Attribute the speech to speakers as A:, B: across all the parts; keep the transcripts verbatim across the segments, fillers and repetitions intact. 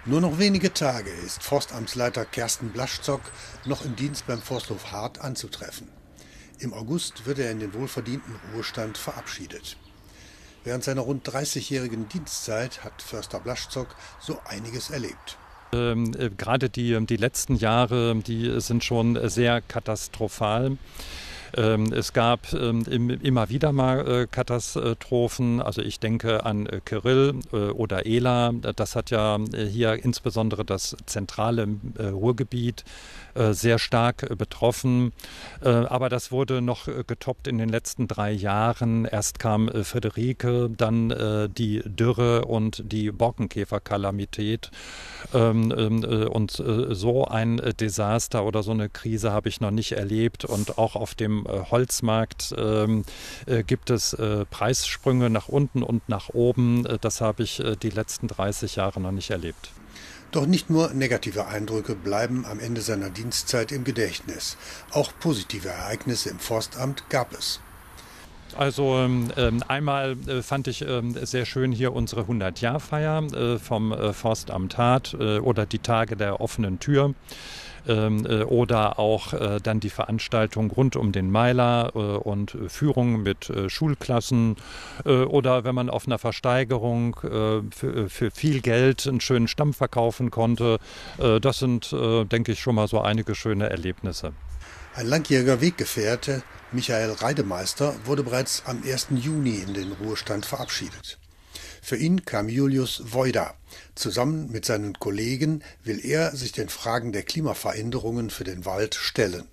A: Nur noch wenige Tage ist Forstamtsleiter Kersten Blaschzock noch im Dienst beim Forsthof Hart anzutreffen. Im August wird er in den wohlverdienten Ruhestand verabschiedet. Während seiner rund dreißigjährigen Dienstzeit hat Förster Blaschzock so einiges erlebt.
B: Ähm, äh, gerade die, die letzten Jahre, die sind schon sehr katastrophal. Ähm, es gab ähm, im, immer wieder mal äh, Katastrophen, also ich denke an äh, Kyrill äh, oder Ela. Das hat ja äh, hier insbesondere das zentrale äh, Ruhrgebiet äh, sehr stark äh, betroffen. Äh, aber das wurde noch äh, getoppt in den letzten drei Jahren. Erst kam äh, Friederike, dann äh, die Dürre und die Borkenkäferkalamität. Ähm, äh, und äh, so ein äh, Desaster oder so eine Krise habe ich noch nicht erlebt. Und auch auf dem Holzmarkt ähm, äh, gibt es äh, Preissprünge nach unten und nach oben. Das habe ich äh, die letzten dreißig Jahre noch nicht erlebt.
A: Doch nicht nur negative Eindrücke bleiben am Ende seiner Dienstzeit im Gedächtnis. Auch positive Ereignisse im Forstamt gab es.
B: Also ähm, einmal äh, fand ich ähm, sehr schön hier unsere hundert-Jahr-Feier äh, vom äh, Forstamt Hart äh, oder die Tage der offenen Tür. Ähm, äh, oder auch äh, dann die Veranstaltung rund um den Meiler äh, und äh, Führungen mit äh, Schulklassen äh, oder wenn man auf einer Versteigerung äh, für, für viel Geld einen schönen Stamm verkaufen konnte. Äh, das sind, äh, denke ich, schon mal so einige schöne Erlebnisse.
A: Ein langjähriger Weggefährte, Michael Reidemeister, wurde bereits am ersten Juni in den Ruhestand verabschiedet. Für ihn kam Julius Woida. Zusammen mit seinen Kollegen will er sich den Fragen der Klimaveränderungen für den Wald stellen.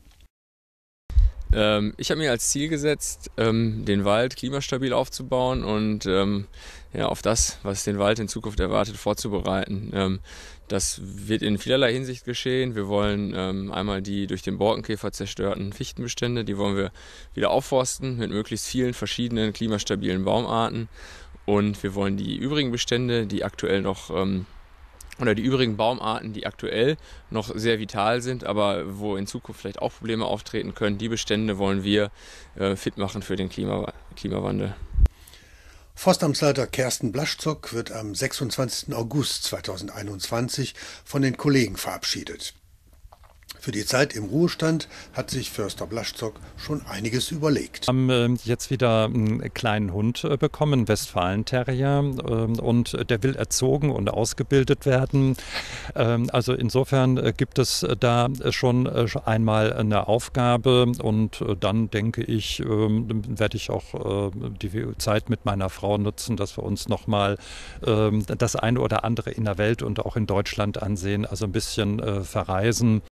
C: Ähm, ich habe mir als Ziel gesetzt, ähm, den Wald klimastabil aufzubauen und ähm, ja, auf das, was den Wald in Zukunft erwartet, vorzubereiten. Ähm, das wird in vielerlei Hinsicht geschehen. Wir wollen ähm, einmal die durch den Borkenkäfer zerstörten Fichtenbestände, die wollen wir wieder aufforsten mit möglichst vielen verschiedenen klimastabilen Baumarten. Und wir wollen die übrigen Bestände, die aktuell noch, ähm, oder die übrigen Baumarten, die aktuell noch sehr vital sind, aber wo in Zukunft vielleicht auch Probleme auftreten können, die Bestände wollen wir äh, fit machen für den Klima Klimawandel.
A: Forstamtsleiter Kersten Blaschzock wird am sechsundzwanzigsten August zweitausendeinundzwanzig von den Kollegen verabschiedet. Für die Zeit im Ruhestand hat sich Förster Blaschzock schon einiges überlegt.
B: Wir haben jetzt wieder einen kleinen Hund bekommen, einen Westfalen-Terrier, und der will erzogen und ausgebildet werden. Also insofern gibt es da schon einmal eine Aufgabe und dann denke ich, werde ich auch die Zeit mit meiner Frau nutzen, dass wir uns nochmal das eine oder andere in der Welt und auch in Deutschland ansehen, also ein bisschen verreisen.